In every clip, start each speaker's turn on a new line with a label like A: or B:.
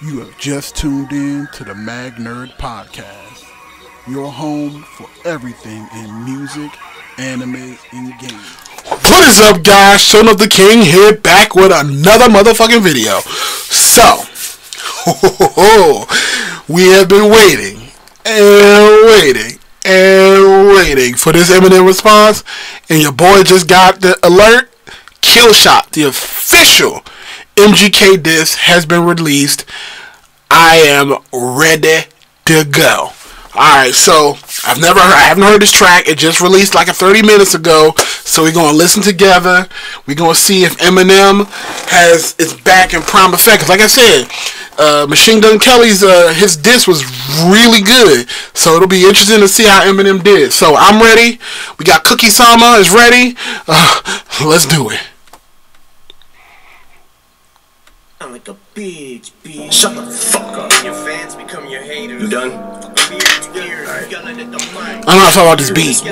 A: You have just tuned in to the Mag Nerd Podcast, your home for everything in music, anime, and games.
B: What is up, guys? Son of the King here, back with another motherfucking video. So, we have been waiting and waiting and waiting for this Eminem response, and your boy just got the alert. Killshot, the official MGK disc, has been released. I am ready to go. Alright, so I haven't heard this track. It just released like 30 minutes ago. So we're gonna listen together. We're gonna see if Eminem has its back in prime effect. 'Cause like I said, Machine Gun Kelly's his disc was really good. So it'll be interesting to see how Eminem did. So I'm ready. We got Cookie Sama is ready. Let's do it.
C: I'm like a bitch. Shut the fuck up. Your fans become your haters. You done?
B: I don't know how to talk about this beat.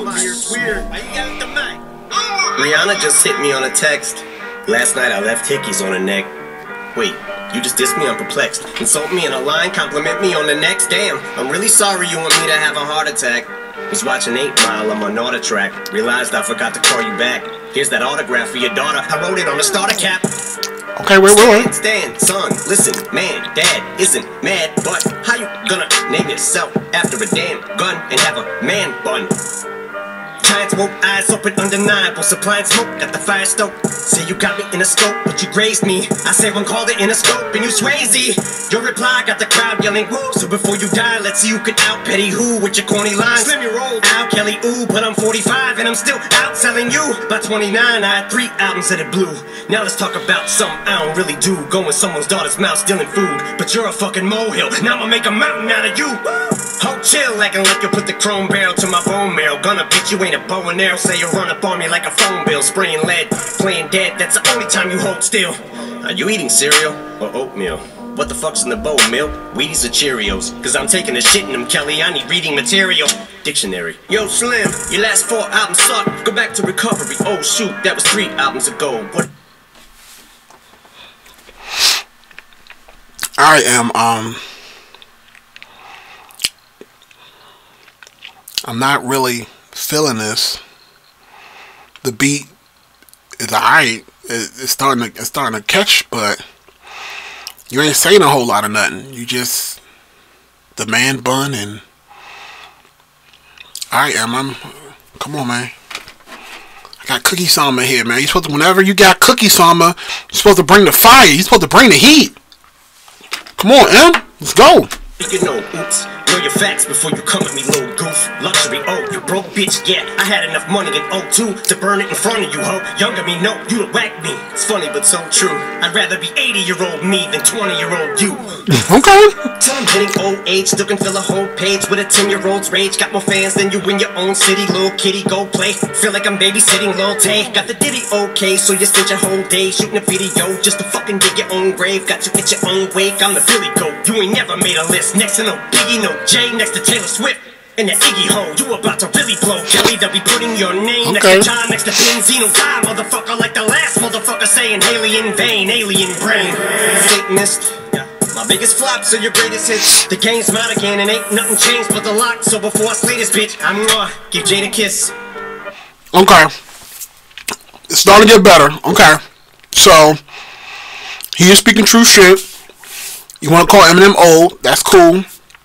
C: Rihanna just hit me on a text. Last night I left hickeys on her neck. Wait, you just dissed me? I'm perplexed. Insult me in a line, compliment me on the next. Damn, I'm really sorry you want me to have a heart attack. Was watching 8 Mile on my Naughter track. Realized I forgot to call you back. Here's that autograph for your daughter. I wrote it on a starter cap.
B: Okay, wait.
C: Stand, son, listen, man, dad isn't mad, but how you gonna name yourself after a damn gun and have a man bun? Giants woke, eyes open, undeniable, supplying smoke, got the fire stoked. Say you got me in a scope, but you grazed me. I say one called it in a scope, and you swayzy. Your reply got the crowd yelling woo. So before you die, let's see who can out Petty who with your corny lines. Slim your roll, Al Kelly, ooh, but I'm 45 and I'm still out selling you. By 29, I had 3 albums that it blew. Now let's talk about something I don't really do. Go in someone's daughter's mouth stealing food, but you're a fucking molehill. Now I'ma make a mountain out of you. Hold chill, acting like you put the chrome barrel to my bone marrow. Gonna bitch, you ain't a bow and arrow. Say you run up on me like a phone bill, spraying lead, playing dead. That's the only time you hold still. Are you eating cereal or oatmeal? What the fuck's in the bowl, milk? Wheaties or Cheerios? Cause I'm taking a shit in them, Kelly. I need reading material. Dictionary. Yo, Slim, your last 4 albums suck. Go back to recovery. Oh shoot, that was 3 albums ago. What?
B: I am I'm not really feeling this. The beat is alright. It's starting to catch, but you ain't saying a whole lot of nothing. You just the man bun and I'm come on, man. I got Cookie Sama here, man. You supposed to, whenever you got Cookie Sama, you're supposed to bring the fire. You're supposed to bring the heat. Come on, M. Let's go.
C: You know, oops, know your facts before you come at me, little goof. Luxury, oh, you broke bitch, yeah. I had enough money in '02 to burn it in front of you, ho. Younger me, no, you'd whack me. It's funny, but so true. I'd rather be 80-year-old me than 20-year-old you.
B: Okay.
C: Till I'm hitting old age, still can fill a whole page with a 10-year-old's rage. Got more fans than you in your own city, little kitty, go play. Feel like I'm babysitting Lil Tay. Got the ditty okay, so you spent your whole day shooting a video just to fucking dig your own grave. Got you at your own wake, I'm the Billy Goat. You ain't never made a list. Next to no Biggie, no Jay, next to Taylor Swift. And the Iggy Ho, you about to really blow, Kelly. They'll be putting your name next to John, next to Benzino. Die, motherfucker, like the last motherfucker saying Haley in vain, alien brain. Satanist. My biggest flops are your greatest hits. The game's mine again and ain't nothing changed but the lock. So before I slay this bitch, I'm gonna give Jade a kiss.
B: Okay. It's starting to get better. Okay. So, he is speaking true shit. You want to call Eminem old, that's cool.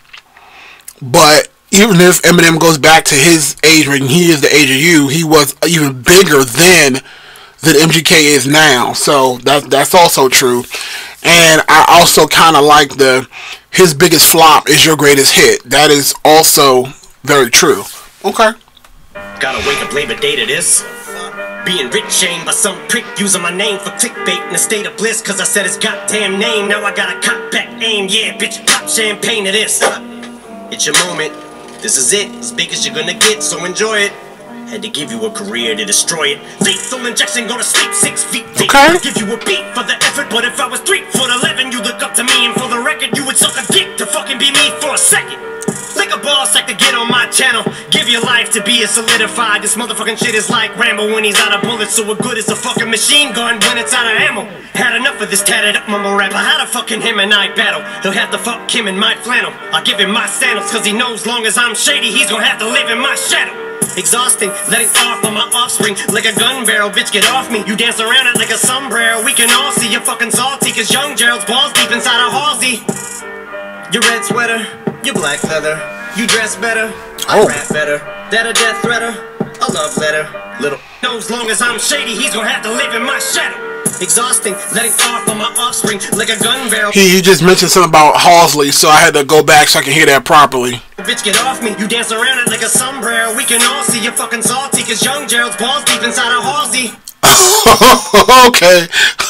B: But even if Eminem goes back to his age when he is the age of you, he was even bigger than MGK is now. So that's also true. And I also kind of like his biggest flop is your greatest hit. That is also very true. Okay.
C: Gotta wake up Labor Day to this. Being rich shamed by some prick using my name for clickbait in a state of bliss. Cause I said his goddamn name. Now I got a cop back aim. Yeah, bitch, pop champagne to this. It's your moment. This is it. As big as you're gonna get, so enjoy it. Had to give you a career to destroy it. Lethal injection, go to sleep 6 feet deep.
B: Okay.
C: Give you a beat for the effort. But if I was 3'11", you look up to me. And for the record, you would suck a dick to fucking be me for a second. Lick a boss like to get on my channel. Give your life to be a solidified. This motherfucking shit is like Rambo when he's out of bullets. So what good is a fucking machine gun when it's out of ammo? Had enough of this tatted up mumble rapper. How to fucking him and I battle? He'll have to fuck him in my flannel. I'll give him my sandals, cause he knows long as I'm shady, he's gonna have to live in my shadow. Exhausting, letting off on my offspring like a gun barrel. Bitch, get off me. You dance around it like a sombrero. We can all see you're fucking salty, cause young Gerald's balls deep inside a Halsey. Your red sweater, your black leather. You dress better, I rap better. That a death threater, a love letter. Little knows long as I'm shady, he's gonna have to live in my shadow. Exhausting, letting off on my offspring like a gun barrel.
B: He just mentioned something about Halsey, so I had to go back so I can hear that properly.
C: Bitch, get off me. You dance around it like a sombrero. We can all see you're fucking salty, cause young Gerald's balls deep inside a Halsey.
B: Okay.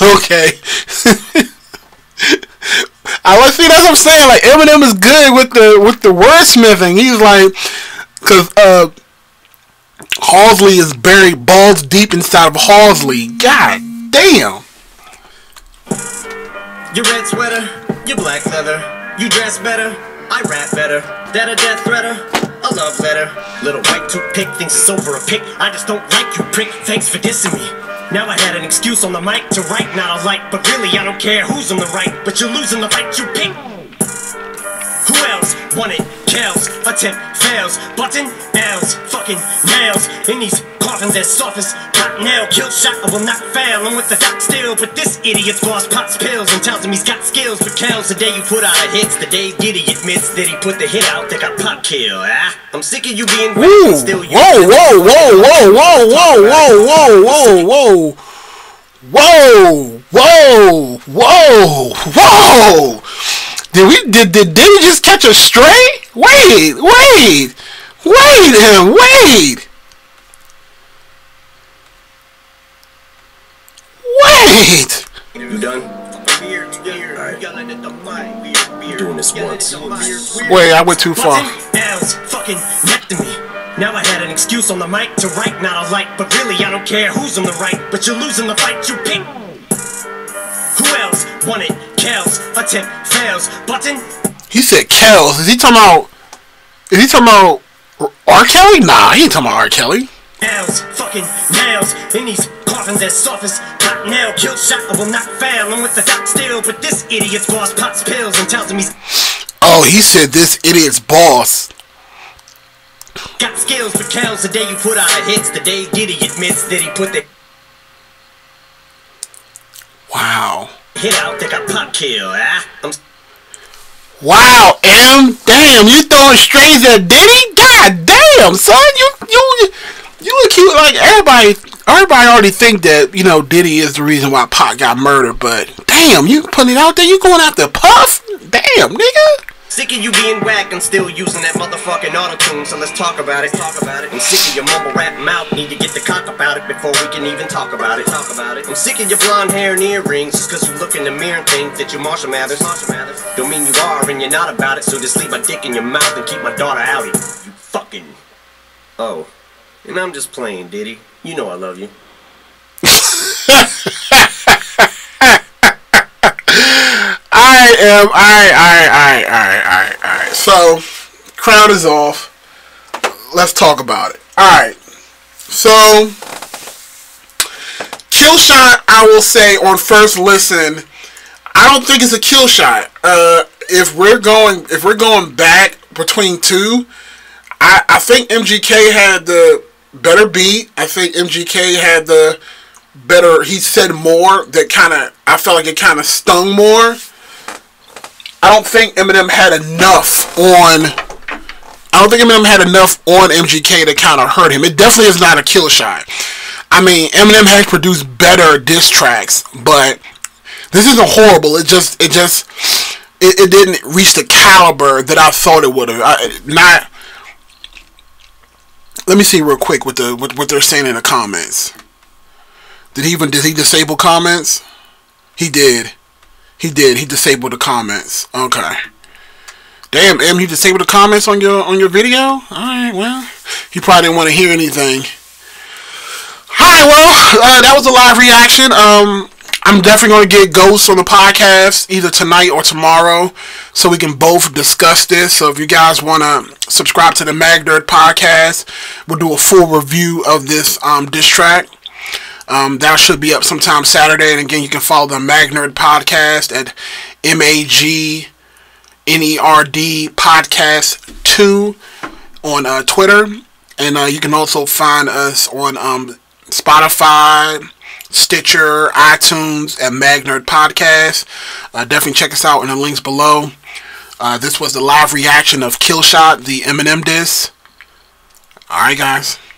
B: I was see, that's what I'm saying. Like, Eminem is good with the wordsmithing. He's like, cause Halsey is buried balls deep inside of Halsey. God damn.
C: Your red sweater, your black leather. You dress better, I rap better. That a death threater, a love letter. Little white toothpick thinks it's over a pick. I just don't like you, prick. Thanks for dissing me. Now I had an excuse on the mic to write, not a light. But really, I don't care who's on the right. But you're losing the fight you pick. Who else? Want it, kills, attempt, fails. Button, L's, fucking nails. In these coffins as soft as cotton nail. Kill shot, I will not fail. I'm with the doc still. But this idiot's boss pops pills and tells him he's got skills. But counts the day you put out hits. The day Diddy admits that he put the hit out that got pop kill. I'm sick of you being
B: whoa,
C: still
B: whoa, whoa, whoa, whoa, whoa, whoa, whoa, whoa, whoa, whoa, whoa, whoa. Did he just catch a stray? Wait.
C: You done? Alright. Doing this once.
B: Wait, I went too far.
C: L's fucking neck to me. Now I had an excuse on the mic to write, not a light. But really, I don't care who's on the right. But you're losing the fight you pick. Who else? Want it, kills, attempt, fails. Button.
B: He said Kells. Is he talking about R. Kelly? Nah, he ain't talking about R. Kelly.
C: Nails, fucking nails. In these coffins as soft as cotton nail. Kill shot, I will not fail. I'm with the doc still. But this idiot's boss pops pills and tells him he's...
B: Oh, he said this idiot's boss
C: got skills, but counts the day you put out hits. The day Diddy admits that he put the...
B: Wow.
C: Hit out that got pop kill,
B: Wow, M, damn, you throwing strays at Diddy? God damn, son, you look cute. Like everybody already think that, you know, Diddy is the reason why Pac got murdered, but damn, you putting it out there, you going after Puff? Damn, nigga.
C: Sick of you being whack and still using that motherfucking auto-tune, so let's talk about it. I'm sick of your mumble rap mouth, need to get the cock about it before we can even talk about it. I'm sick of your blonde hair and earrings, just cause you look in the mirror and think that you're Marshall Mathers. Don't mean you are and you're not about it, so just leave my dick in your mouth and keep my daughter out of you. You fucking... Oh, and I'm just playing, Diddy. You know I love you.
B: Alright. So, crown is off. Let's talk about it. Alright. So, kill shot, I will say on first listen, I don't think it's a kill shot. If we're going back between two, I think MGK had the better beat. I think MGK had the better, he said more that I felt like it kind of stung more. I don't think Eminem had enough on MGK to kind of hurt him. It definitely is not a kill shot. I mean, Eminem has produced better diss tracks, but this isn't horrible. It didn't reach the caliber that I thought it would have. Let me see real quick what they're saying in the comments. Did he disable comments? He did. He disabled the comments. Okay. Damn, M, he disabled the comments on your video? Alright, well, he probably didn't want to hear anything. Alright, well, that was a live reaction. I'm definitely going to get Ghost on the podcast either tonight or tomorrow so we can both discuss this. So if you guys want to subscribe to the Mag Nerd podcast, we'll do a full review of this diss track. That should be up sometime Saturday. And again, you can follow the Mag Nerd podcast at MAGNERD podcast 2 on Twitter. And you can also find us on Spotify, Stitcher, iTunes, and Mag Nerd Podcast. Definitely check us out in the links below. This was the live reaction of Killshot, the Eminem diss. Alright, guys.